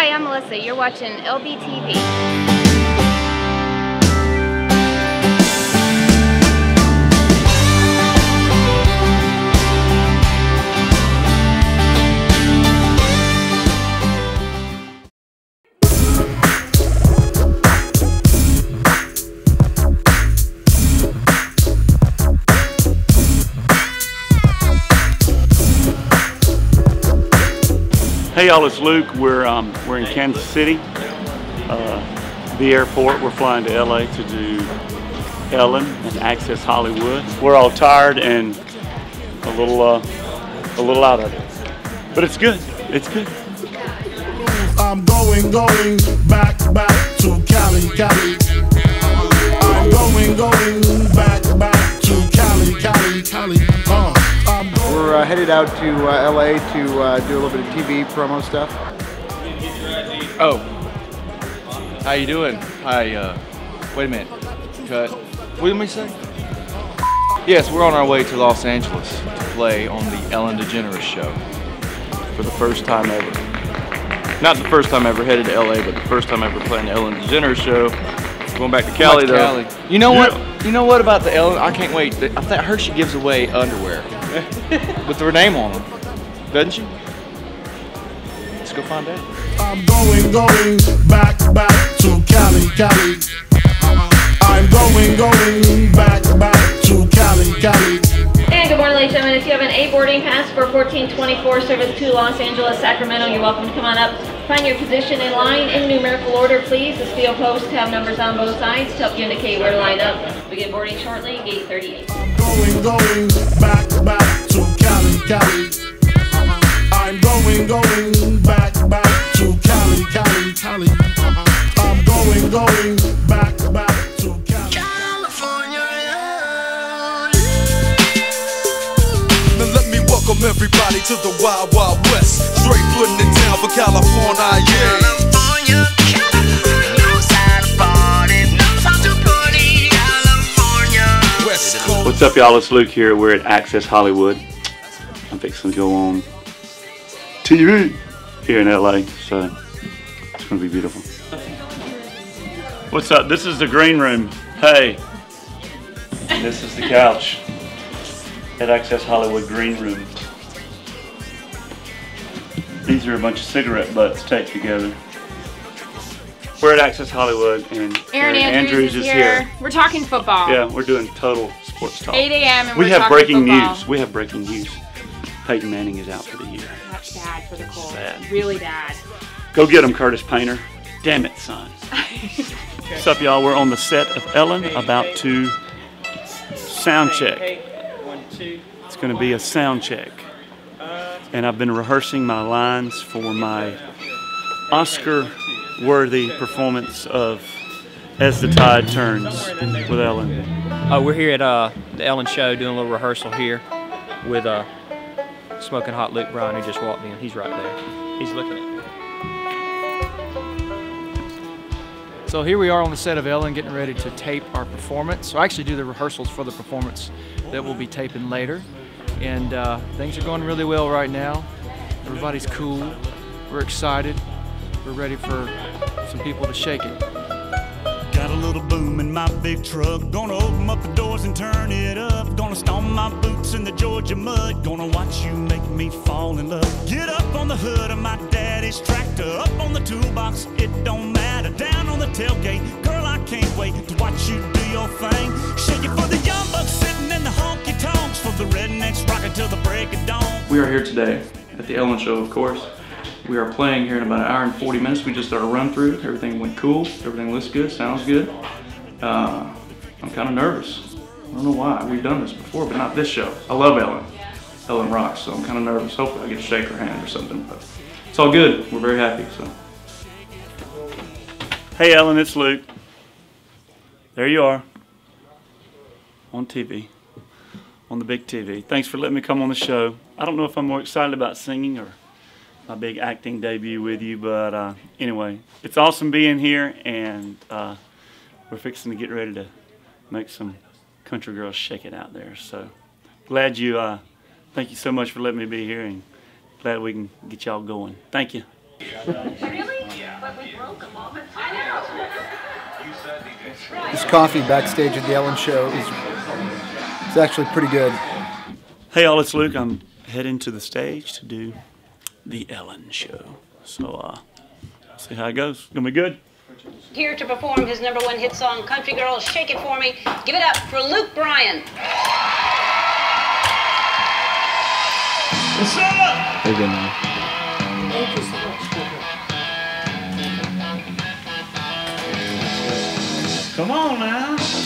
Hi, I'm Melissa. You're watching LBTV. Hey y'all, it's Luke. We're in Kansas City, the airport. We're flying to LA to do Ellen and Access Hollywood. We're all tired and a little out of it, but it's good. It's good. I'm going back to Cali. I'm going back to Cali. We're headed out to LA to do a little bit of TV promo stuff. Oh, how you doing? Hi, wait a minute, cut. What did we say? Yes, we're on our way to Los Angeles to play on the Ellen Degeneres Show. For the first time ever. Not the first time ever headed to LA, but the first time ever playing the Ellen Degeneres Show. Going back to Cali though. Cali. You know what? You know what about the Ellen? I can't wait. I heard she gives away underwear with her name on them, doesn't she? Let's go find out. I'm going back to Cali. I'm going back to Cali. And good morning, ladies and gentlemen. If you have an A boarding pass for 1424 service to Los Angeles, Sacramento, you're welcome to come on up. Find your position in line in numerical order, please. The steel posts have numbers on both sides to help you indicate where to line up. Begin boarding shortly, gate 38. I'm going back to Cali. I'm going back to Cali. I'm going back to Cali. California. Now let me welcome everybody to the Wild Wild West. Straight putting it down for California, yeah. California, knows how to party, knows how to party. California, West Coast. What's up y'all, it's Luke here. We're at Access Hollywood. I'm fixing to go on TV here in LA, so it's going to be beautiful. What's up? This is the green room. Hey. And this is the couch at Access Hollywood Green Room. These are a bunch of cigarette butts taped together. We're at Access Hollywood and Aaron Andrews is here. We're talking football. Yeah, we're doing total sports talk. 8 a.m. and we we're have talking breaking football. news. We have breaking news. Peyton Manning is out for the year. That's bad for the Colts. Bad. Really bad. Go get him, Curtis Painter. Damn it, son. What's up, y'all? We're on the set of Ellen, about to sound check. It's going to be a sound check. And I've been rehearsing my lines for my Oscar-worthy performance of As the Tide Turns with Ellen. We're here at the Ellen Show doing a little rehearsal here with Smoking Hot Luke Bryan, who just walked in. He's right there. He's looking at me. So here we are on the set of Ellen, getting ready to tape our performance. So I actually do the rehearsals for the performance that we'll be taping later. And things are going really well right now. Everybody's cool. We're excited. We're ready for some people to shake it. Got a little boom in my big truck. Gonna open up the doors and turn it up. Gonna stomp my boots in the Georgia mud. Gonna watch you make me fall in love. Get up on the hood of my daddy's tractor. Up on the toolbox, it don't matter. Down on the tailgate, girl, I can't wait to watch you do your thing. Shake it for the young bucks sitting in the honky tonks. For the rednecks rocking till the break of dawn. We are here today at the Ellen Show, of course. We are playing here in about an hour and 40 minutes. We just started a run through. Everything went cool. Everything looks good, sounds good. I'm kind of nervous. I don't know why. We've done this before, but not this show. I love Ellen. Ellen rocks, so I'm kind of nervous. Hopefully I get to shake her hand or something, but it's all good. We're very happy, so. Hey Ellen, it's Luke. There you are. On TV. On the big TV. Thanks for letting me come on the show. I don't know if I'm more excited about singing or my big acting debut with you, but anyway, it's awesome being here, and we're fixing to get ready to make some country girls shake it out there. So glad you, thank you so much for letting me be here, and glad we can get y'all going. Thank you. Really? This coffee backstage at the Ellen Show is actually pretty good. Hey y'all, it's Luke. I'm heading to the stage to do the Ellen Show. So, see how it goes. It's gonna be good. Here to perform his #1 hit song, Country Girl, Shake It For Me. Give it up for Luke Bryan. What's up? Very good, man. Thank you so much. Come on now.